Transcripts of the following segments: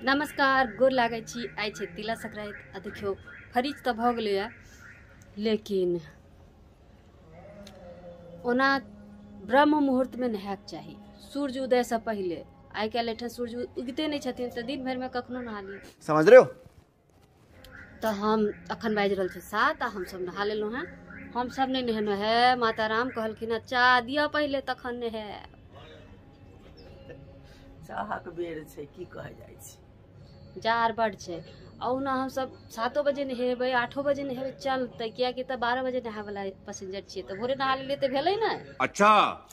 नमस्कार, गोर लागै छी। आइ छै तिला संक्रांति आ देखियो फरीज तऽ भऽ गेलैए, लेकिन ओना ब्रह्म मुहूर्त में नहायके चाही, सूर्य उदय से पहले। आइ काल्हि एहिठाम सूर्य उगते नहीं छथिन तऽ दिन भर में कखनो नहा ली। समझ रहे हो? तो हम अखन बाजि रहल छै 7 आ हम सब नहा लेलहुँ हैं। हम सब नहीं नहेलहुँ है। माता राम कहलखिन चाह दिया पहले तखन नहे। चाहक बेर छै की कहे जाइ छै, जार बड़ छै। ओना हम सब 7 बजे नहेबै, 8 बजे नहेबै चलतै, कियाकि तऽ 12 बजे नहाय वाला पैसेंजर छियै तऽ भोरे नहा लेलियै तऽ भेलै ने। अच्छा,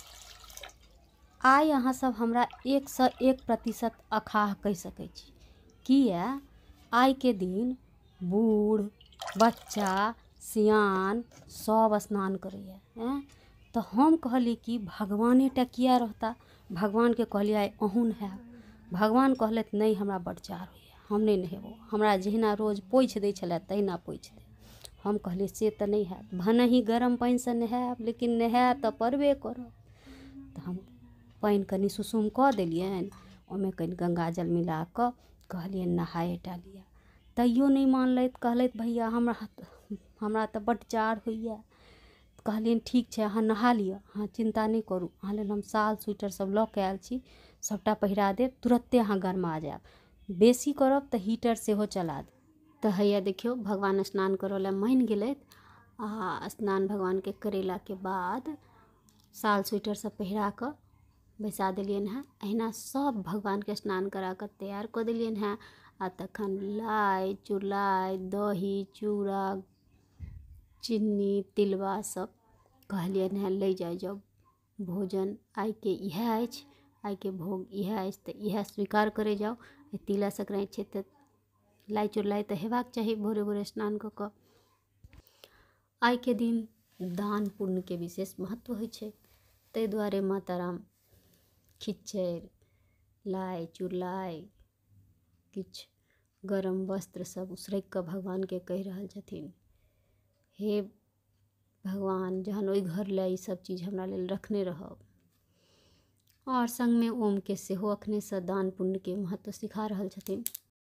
आइ अहाँ सब हमरा 101% अखाह कहि सकै छी। किया आइ के दिन बूढ़ बच्चा सियान सब स्नान करैया। तो हम कहली कि भगवाने टा किया रहता। भगवान के कहलिए आइ अहूँ नहायब। भगवान कहलत नहीं, हमरा बड़ चार होइए, हम नहीं नहेबो। हमरा जहिना रोज पोछि दै छलै तहिना पोछि दे। हम कहलिए से तऽ नहीं हैत, भने ही गरम पानि से नहायब, लेकिन नहाय तऽ पड़बे करब। तऽ हम पानि कनि सुसुम कऽ देलियनि, ओहिमे कनि गंगाजल मिला कऽ कहलिए नहाए टा लिअ। तैयो नहीं मानलथि, कहलथि भैया हमरा तऽ बड्ड जाड़ होइए। कहलियनि ठीक छै, अहाँ नहा लिअ, अहाँ चिंता नहीं करू, अहाँ लेल हम साल स्वेटर सब लऽ के आयल छी, सबटा पहिरा देब, तुरत्ते अहाँ गरमा जायब। बेसी करब तऽ हीटर सेहो चला देब। तऽ हैया देखियौ भगवान स्नान करऽ लए मानि गेलथि आ स्नान भगवान के करेला के बाद साल स्वेटर सब पहिरा कऽ बैसा देलियनि हैं। अहिना सब भगवान के स्नान करा कऽ तैयार कऽ देलियनि हैं। आ तखन लाइ चुड़लाइ दही चूड़ा चीनी तिलबा सब कहलियनि हैं ले जाओ भोजन आइ के इएह अछि, आइ के भोग इएह अछि, तऽ इएह स्वीकार करे जाओ। तिला संक्रांति छै तऽ लाइ चुड़लाइ तऽ हेबाक चाही भोरे भोरे स्नान कऽ कऽ। आइ के दिन दान पुण्य के विशेष महत्व होइ छै, ताहि दुआरे माता राम खिचड़ि लाइ चुड़लाइ किछु गरम वस्त्र सब उसरगि कऽ भगवान के कहि रहल छथिन, हे भगवान जहन ओहि घर ले ई सब चीज हमरा लेल रखने रहब। और संग में ओम के सेहो अखने से दान पुण्य के महत्व सिखा रहल छथिन।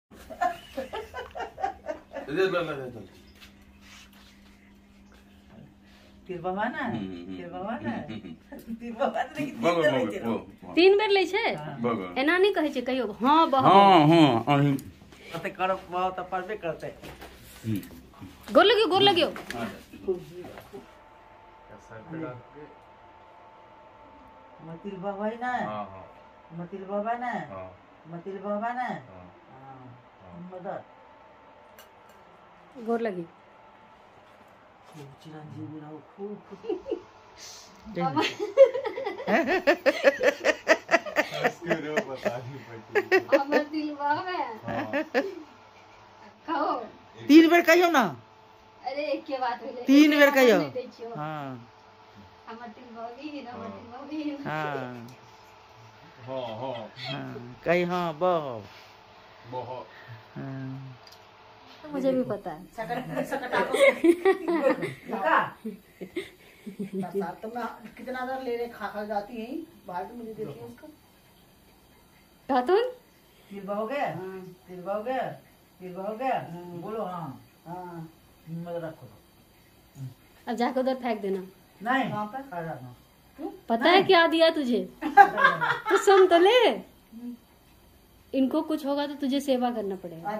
तीन बेर लै छै, एना नहीं कहै छै कहियो हाँ गोर लगियो मतिल बाबा ना, मतिल बाबा ना, मतिल बाबा ना, मदर गोर लगी चिरंजीवी रहो खूब। तीन बेर कहियो ना, अरे एक के बात भेलै, 3 बेर कहियो। हां हमर तिल बहबी न, हमर तिल बहबी। हां कही हां बह मुझे भी पता है। कितना दर ले खा जाती है बाहर, मुझे देखिए उसका खातून तिल बह गया, तिल बह गया, तिल बह गया, बोलो हाँ मत रखो। अब जाकर उधर फेंक देना। नहीं वहाँ पर खा जाना। पता है क्या दिया तुझे? तो सुन तो ले, इनको कुछ होगा तो तुझे सेवा करना पड़ेगा।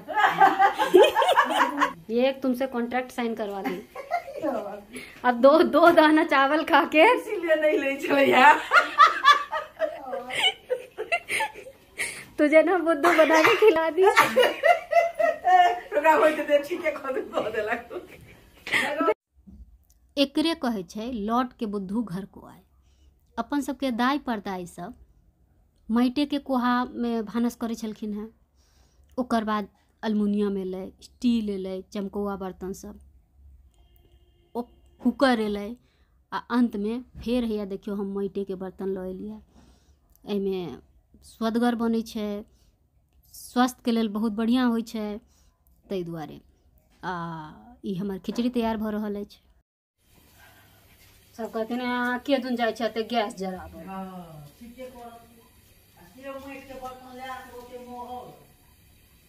ये एक तुमसे कॉन्ट्रैक्ट साइन करवा दी। अब दो दाना चावल खा के इसीलिए नहीं ले चले यार। तुझे ना बुद्धू बना के खिला दी। एकरे कहे छै लौट के बुद्धू घर को आए। अपन सबके दाई परदाई सब माइटे के कोहा में भानस करे छलखिन हैं। ओकर बाद अल्मुनियम एलै, स्टील एलै, चमकौआ बर्तन सब, ओ कुकर एलै, आ अंत में फेर हैया देखियो हम माइटे के बर्तन लऽ एलियै। एहिमे स्वदगर बनै छै, स्वास्थ्य के लेल बहुत बढ़िया होइ छै, ताहि दुआरे आ ई हमर खिचड़ी तैयार भऽ रहल अछि। सब कहते हैं के दुन जाय छै ते गैस जराबे। हां ठीके करब। के माइट के बर्तन ले आ के ओते मोह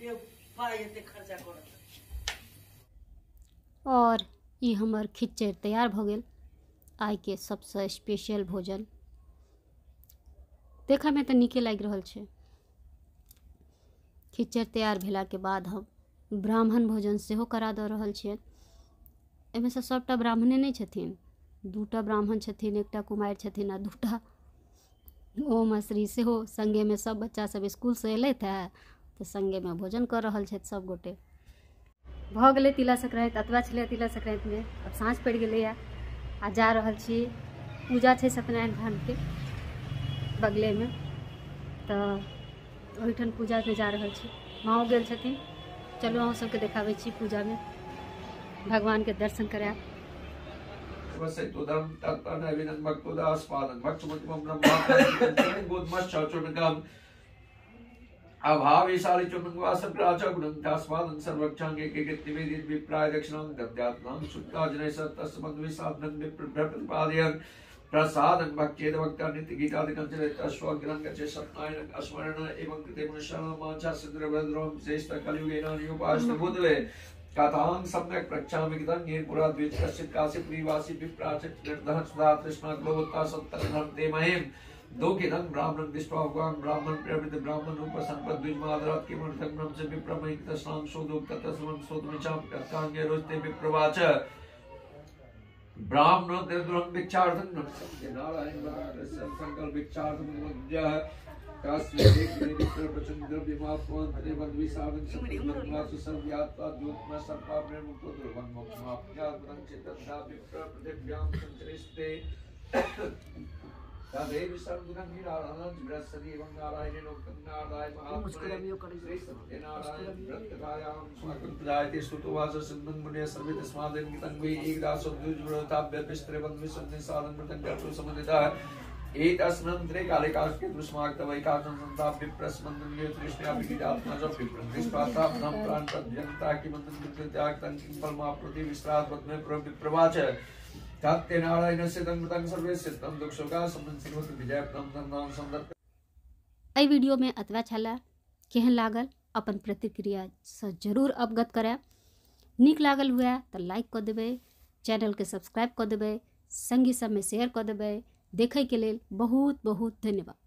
ये पाई एते खर्चा करत। और ये हमर खिचड़ तैयार भ गेल। आइ के सबसे स्पेशल भोजन देखा में तो नीके लागि रहल छै। खिचड़ तैयार भेला के बाद हम ब्राह्मण भोजन सेहो करा दऽ रहल छियै। एहिमे से सबटा ब्राह्मणे नहीं छथिन, दूटा ब्राह्मण छथिन, एकटा कुमारि छथिन आ दूटा ओम श्री सेहो संगे में। सब बच्चा सब स्कूल से एलथि है तो संगे में भोजन कर रहल छथि सब गोटे। भ गेलै तिला संक्रांति, अतवा छलै तिला संक्रांति में। अब साँझ पड़ि गेलैया आ जा रहल छी। पूजा छै सत्यनारायण भगवान के बगले में, तो ओहिठाम पूजा में जा रहल छी। माँओ गेल छथिन। चलू अहूँ सबके देखाबै छी पूजा में भगवान के दर्शन करायब। अभाविशाली चुर्मंगवासं प्राचा गुणं तास्वादं सर्वक्षांगे के निवेदित विप्राय दक्षिणं दद्यात्मं शुद्धाजनैः तस्मद्विसाधनं विप्रप्रतिपादयन् प्रसादं भक्त्येद भक्ता नित्य गीतादिकं चरित अश्वग्रहं गच्छे सत्नायनं अस्मरण एवं कृते मनुष्याणां सिद्धरभद्रं श्रेष्ठ कलियुगेन युपाश्रभूतले कथां सम्यक् प्रक्षामि कितं येन पुरा द्विजकश्चित् काशीपुरीवासी विप्राचित् निर्धन सुधा तृष्णा ग्लोवत्ता सत्तरधं ते महीम् दोकितं ब्राह्मणं दृष्ट्वा भगवान् ब्राह्मण प्रवृत्त ब्राह्मण रूप संपद द्विजमादरात् किमर्थं ब्रह्म च विप्रमहित तस्नां शोधोक्त तस्मं शोधमिचां कर्ताङ्गे रोचते विप्रवाच ब्राह्मण निर्दुरं भिक्षार्थं नमस्ते नारायण नारायण संकल्प भिक्षार्थं मध्यः कास्मिन् विप्र प्रचंड द्रव्यमात्मन्त्रे वद्विसावं सत्तमनासु सर्वयात्रा द्योतम सर्पा प्रेमुक्तो दुर्गं मोक्षमाप्याद्वरं चित्तदा विप्र पृथिव्यां संचरिष्टे तदेव सर्वगुणं निरालनं बृहस्पति एवं नारायणेन उक्तं नारायण महात्मने श्री सत्यनारायण व्रतकायां स्वागतदायते स्तुतवाच सिद्धं मुने सर्वे तस्मादेव गीतं वे एकदासो द्विजव्रताभ्य पिस्त्रे वन्विसन्ने साधन मृतं कर्तु समन्वितः एतस्मन्त्रे काले काष्के दुष्माक्तवैकाचं सन्ताप विप्रस्मन्दं ये तृष्ण्याभिगीतात्मा च विप्रतिष्ठातापनं प्राण प्रत्यन्ता किमन्तं विद्याक्तं किं परमाप्नुति विश्राद्वत्मे प्रविप्रवाच तत्ते नारायणस्य तंगतं सर्वे सिद्धं दुःखशोका समन्सिरोत विजयप्तं नन्दां संदर्भ। एहि वीडियो में अतवा छला केहन लागल अपन प्रतिक्रिया से जरूर अवगत करायब। नीक लागल हुए तो लाइक कऽ देबै, चैनल के सब्सक्राइब कऽ देबै, संगी सब में शेयर कऽ देबै। देखै के लेल बहुत बहुत धन्यवाद।